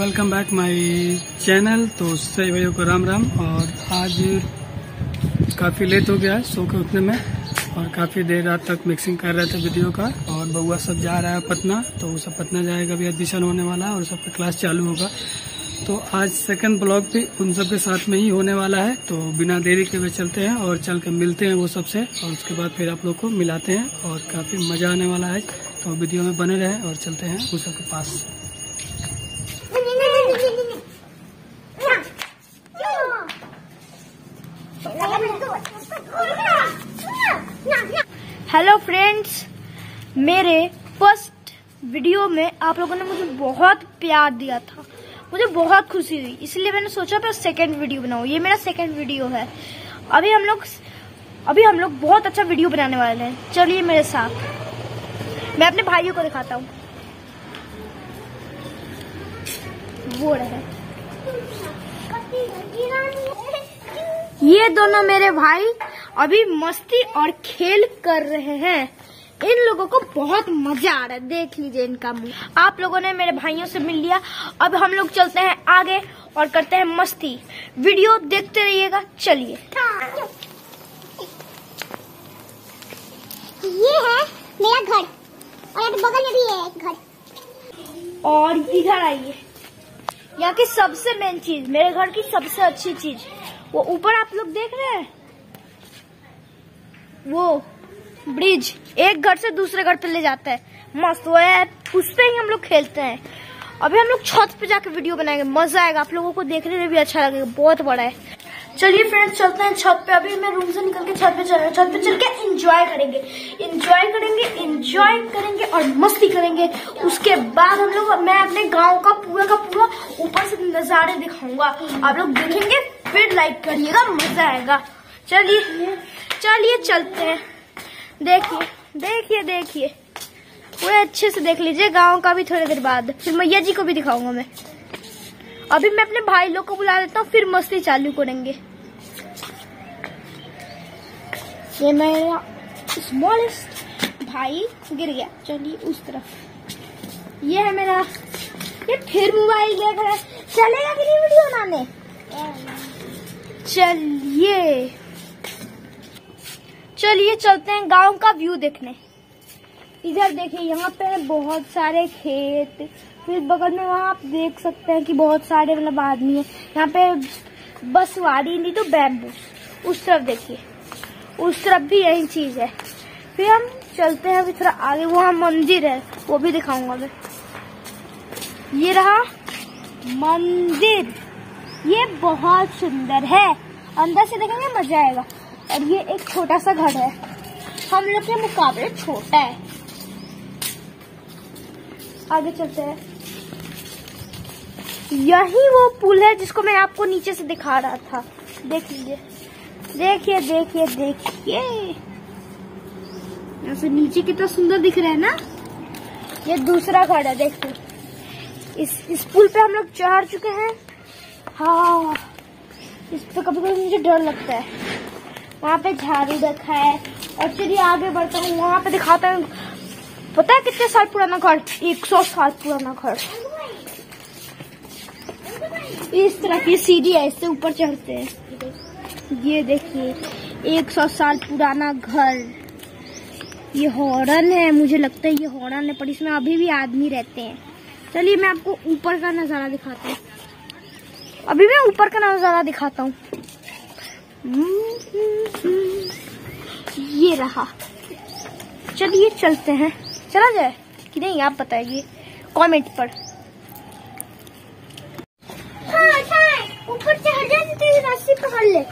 Welcome back my channel. तो सही भाइयों को राम राम। और आज काफ़ी लेट हो गया है सो के उठने में और काफ़ी देर रात तक मिक्सिंग कर रहे थे वीडियो का। और बउआ सब जा रहा है पटना, तो वो सब पटना जाएगा, अभी एडमिशन होने वाला है और सबका क्लास चालू होगा। तो आज सेकंड ब्लॉग भी उन सब के साथ में ही होने वाला है। तो बिना देरी के हुए चलते हैं और चल के मिलते हैं वो सबसे, और उसके बाद फिर आप लोग को मिलाते हैं और काफ़ी मज़ा आने वाला है। तो वीडियो में बने रहे और चलते हैं वो सब के पास। हेलो फ्रेंड्स, मेरे फर्स्ट वीडियो में आप लोगों ने मुझे बहुत प्यार दिया था, मुझे बहुत खुशी हुई, इसलिए मैंने सोचा मैं सेकंड वीडियो बनाऊं। ये मेरा सेकंड वीडियो है। अभी हम लोग बहुत अच्छा वीडियो बनाने वाले हैं। चलिए मेरे साथ, मैं अपने भाइयों को दिखाता हूँ। वो रहे, ये दोनों मेरे भाई अभी मस्ती और खेल कर रहे हैं। इन लोगों को बहुत मजा आ रहा है, देख लीजिए इनका मुंह। आप लोगों ने मेरे भाइयों से मिल लिया, अब हम लोग चलते हैं आगे और करते हैं मस्ती। वीडियो देखते रहिएगा। चलिए, ये है मेरा घर और बगल में भी है एक घर। और इधर आइए, यहाँ की सबसे मेन चीज, मेरे घर की सबसे अच्छी चीज, वो ऊपर आप लोग देख रहे हैं, वो ब्रिज एक घर से दूसरे घर पे ले जाता है। मस्त वो है, उस पे ही हम लोग खेलते हैं। अभी हम लोग छत पे जाके वीडियो बनाएंगे, मजा आएगा, आप लोगों को देखने में भी अच्छा लगेगा, बहुत बड़ा है। चलिए फ्रेंड्स, चलते हैं छत पे। अभी मैं रूम से निकल के छत पे चल रहा हूँ। छत पे चल के एंजॉय करेंगे और मस्ती करेंगे। उसके बाद हम लोग, मैं अपने गांव का पूरा ऊपर से नजारे दिखाऊंगा, आप लोग देखेंगे, फिर लाइक करिएगा, मजा आएगा। चलिए चलते हैं। देखिए वो अच्छे से देख लीजिए गांव का भी। थोड़ी देर बाद फिर मैया जी को भी दिखाऊंगा मैं। अभी मैं अपने भाई लोग को बुला देता हूँ, फिर मस्ती चालू करेंगे। ये मेरा स्मॉलेस्ट भाई गिर गया, चलिए उस तरफ। ये है मेरा, ये फिर मोबाइल देख रहा है। चलेगा कि नहीं वीडियो बनाने? चलिए चलते हैं गांव का व्यू देखने। इधर देखिए, यहाँ पे बहुत सारे खेत, फिर बगल में वहाँ आप देख सकते हैं कि बहुत सारे मतलब आदमी है। यहाँ पे बसवाड़ी नहीं तो बैम्बू। उस तरफ देखिए, उस तरफ भी यही चीज है। फिर हम चलते हैं अभी थोड़ा आगे, वहाँ मंदिर है, वो भी दिखाऊंगा मैं। ये रहा मंदिर, ये बहुत सुंदर है, अंदर से देखेंगे मजा आएगा। और ये एक छोटा सा घर है, हम लोग के मुकाबले छोटा है। आगे चलते हैं। यही वो पुल है जिसको मैं आपको नीचे से दिखा रहा था, देख लीजिए। देखिए यहाँ से नीचे कितना सुंदर दिख रहा है ना। ये दूसरा घर है, देखिए। इस पुल पे हम लोग चढ़ चुके हैं। हाँ, इस पे कभी कभी मुझे डर लगता है। वहाँ पे झाड़ू रखा है। और चलिए आगे बढ़ता हूँ, वहाँ पे दिखाता हूँ। पता है कितने साल पुराना घर? 100 साल पुराना घर। इस तरह की सीढ़ी है, इससे ऊपर चढ़ते हैं। ये देखिए, 100 साल पुराना घर। ये हॉर्न है, मुझे लगता है ये हॉर्न है, पर इसमें अभी भी आदमी रहते हैं। चलिए मैं आपको ऊपर का नजारा दिखाता हूँ। अभी मैं ऊपर का नजारा दिखाता हूँ। ये रहा। चलिए चलते हैं, चला जाए कि नहीं आप बताइए कमेंट पर। ऊपर चढ़ जाए तो रस्सी पकड़ ले।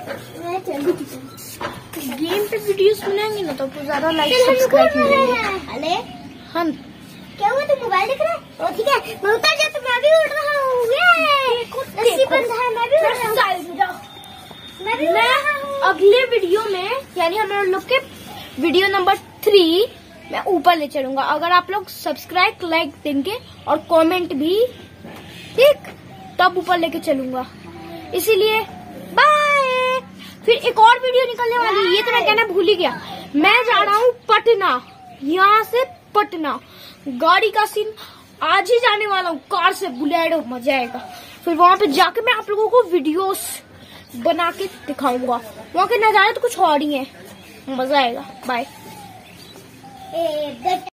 गेम पे वीडियोस बनाएंगे ना तो ज्यादा लाइक सब्सक्राइब मिलेंगे। अरे हम क्या हुआ, तू मोबाइल देख रहा है? ओ ठीक है, मैं उतर जा, तो मैं भी उड़ रहा हूँ। रस्सी बंद है, मैं भी उड़ रहा हूँ। मैं अगले वीडियो में, यानी हम लोग के वीडियो नंबर 3 मैं ऊपर ले चलूंगा, अगर आप लोग सब्सक्राइब लाइक देंगे और कमेंट भी, ठीक, तब ऊपर लेके चलूंगा। इसीलिए बाय। फिर एक और वीडियो निकलने वाली है, ये तो मैं कहना भूल ही गया। मैं जा रहा हूँ पटना, यहाँ से पटना। गाड़ी का सीन आज आज ही जाने वाला हूँ कार से, बुलेरो, मजा आएगा। फिर वहाँ पे जाके मैं आप लोगों को वीडियोस बना के दिखाऊंगा। वहाँ के नजारे तो कुछ और ही है, मजा आएगा। बाय।